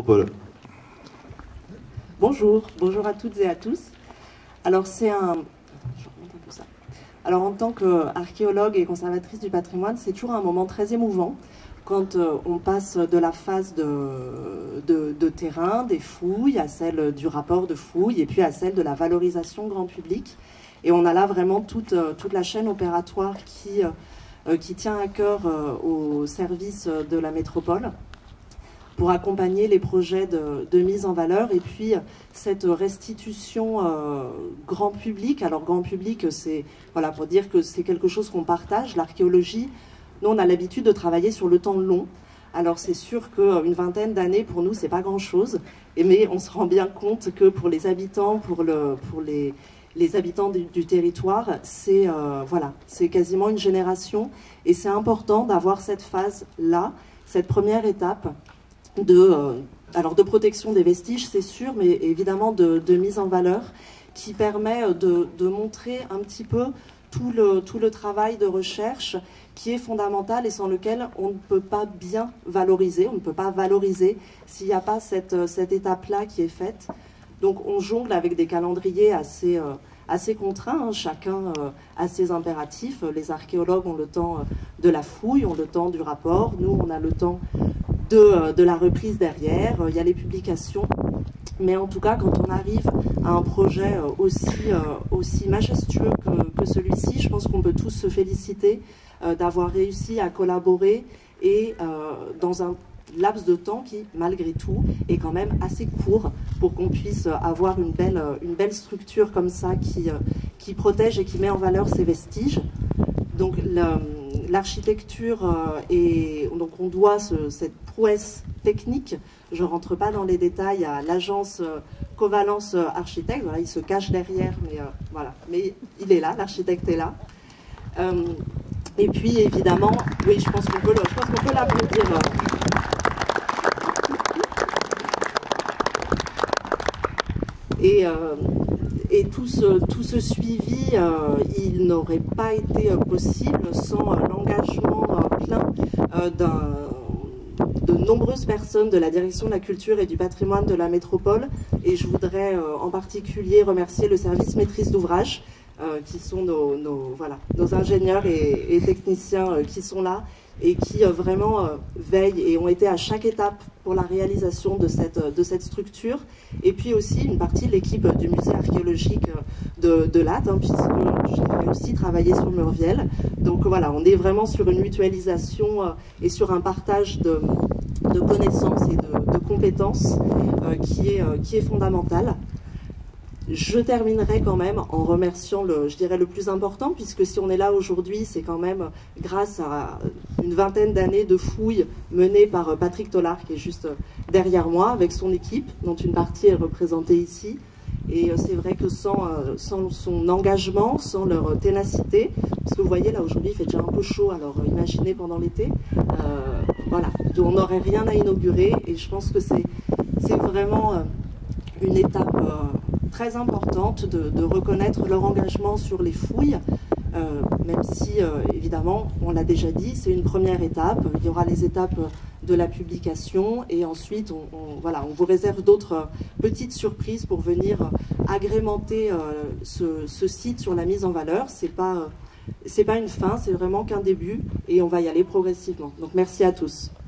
Paul. Bonjour à toutes et à tous. Alors je remonte un peu ça. Alors en tant qu'archéologue et conservatrice du patrimoine, c'est toujours un moment très émouvant quand on passe de la phase de terrain, des fouilles, à celle du rapport de fouilles et puis à celle de la valorisation grand public. Et on a là vraiment toute la chaîne opératoire qui tient à cœur au service de la métropole pour accompagner les projets de mise en valeur et puis cette restitution grand public. Alors grand public, c'est voilà, pour dire que c'est quelque chose qu'on partage, l'archéologie. Nous, on a l'habitude de travailler sur le temps long. Alors c'est sûr qu'une vingtaine d'années, pour nous, c'est pas grand-chose, mais on se rend bien compte que pour les habitants, pour les habitants du territoire, c'est voilà, c'est quasiment une génération. Et c'est important d'avoir cette phase-là, cette première étape, alors de protection des vestiges, c'est sûr, mais évidemment de mise en valeur qui permet de montrer un petit peu tout le travail de recherche qui est fondamental et sans lequel on ne peut pas bien valoriser, on ne peut pas valoriser s'il n'y a pas cette étape-là qui est faite. Donc on jongle avec des calendriers assez contraints, hein. Chacun a ses impératifs. Les archéologues ont le temps de la fouille, ont le temps du rapport, nous on a le temps de la reprise derrière, il y a les publications, mais en tout cas quand on arrive à un projet aussi majestueux que celui-ci, je pense qu'on peut tous se féliciter d'avoir réussi à collaborer et dans un laps de temps qui, malgré tout, est quand même assez court pour qu'on puisse avoir une belle structure comme ça qui protège et qui met en valeur ses vestiges. Donc l'architecture et donc on doit cette prouesse technique, je ne rentre pas dans les détails, à l'agence Covalence Architecte, voilà, il se cache derrière, mais voilà, mais il est là, l'architecte est là. Et puis évidemment, oui, je pense qu'on peut l'applaudir. Et tout ce suivi, il n'aurait pas été possible sans l'engagement plein de nombreuses personnes de la direction de la culture et du patrimoine de la métropole. Et je voudrais en particulier remercier le service maîtrise d'ouvrage, qui sont nos ingénieurs et techniciens qui sont là et qui vraiment veillent et ont été à chaque étape pour la réalisation de cette structure. Et puis aussi une partie de l'équipe du musée archéologique de Latte, hein, puisque j'ai aussi travaillé sur Murviel. Donc voilà, on est vraiment sur une mutualisation et sur un partage de connaissances et de compétences qui est fondamental. Je terminerai quand même en remerciant je dirais le plus important, puisque si on est là aujourd'hui, c'est quand même grâce à une vingtaine d'années de fouilles menées par Patrick Tollard, qui est juste derrière moi, avec son équipe, dont une partie est représentée ici. Et c'est vrai que sans son engagement, sans leur ténacité, parce que vous voyez là aujourd'hui il fait déjà un peu chaud, alors imaginez pendant l'été, voilà, on n'aurait rien à inaugurer, et je pense que c'est vraiment une étape très importante de reconnaître leur engagement sur les fouilles, même si évidemment, on l'a déjà dit, c'est une première étape. Il y aura les étapes de la publication et ensuite on vous réserve d'autres petites surprises pour venir agrémenter ce site sur la mise en valeur. C'est pas une fin, c'est vraiment qu'un début et on va y aller progressivement. Donc merci à tous.